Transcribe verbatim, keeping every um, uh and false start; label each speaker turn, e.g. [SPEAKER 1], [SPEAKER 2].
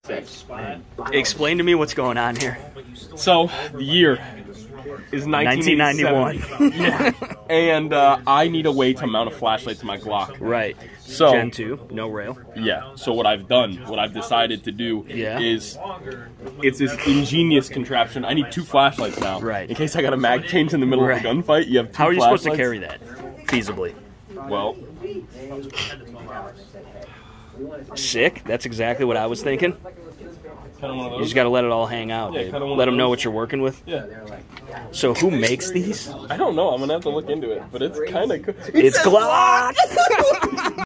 [SPEAKER 1] Explain to me what's going on here.
[SPEAKER 2] So, the year is nineteen ninety-one. Yeah. And uh, I need a way to mount a flashlight to my Glock.
[SPEAKER 1] Right.
[SPEAKER 2] So,
[SPEAKER 1] Gen two, no rail.
[SPEAKER 2] Yeah. So what I've done, what I've decided to do
[SPEAKER 1] yeah.
[SPEAKER 2] is, it's this ingenious contraption. I need two flashlights now.
[SPEAKER 1] Right.
[SPEAKER 2] In case I got a mag change in the middle
[SPEAKER 1] right.
[SPEAKER 2] of a gunfight, you have two
[SPEAKER 1] How are you
[SPEAKER 2] flashlights.
[SPEAKER 1] supposed to carry that, feasibly?
[SPEAKER 2] Well.
[SPEAKER 1] Sick. That's exactly what I was thinking.
[SPEAKER 2] Kind of one of those.
[SPEAKER 1] You just got to let it all hang out.
[SPEAKER 2] Yeah, kind of
[SPEAKER 1] let them know what you're working with.
[SPEAKER 2] Yeah.
[SPEAKER 1] So who makes these?
[SPEAKER 2] I don't know. I'm gonna have to look into it, but it's kind of cool.
[SPEAKER 1] It's Glock.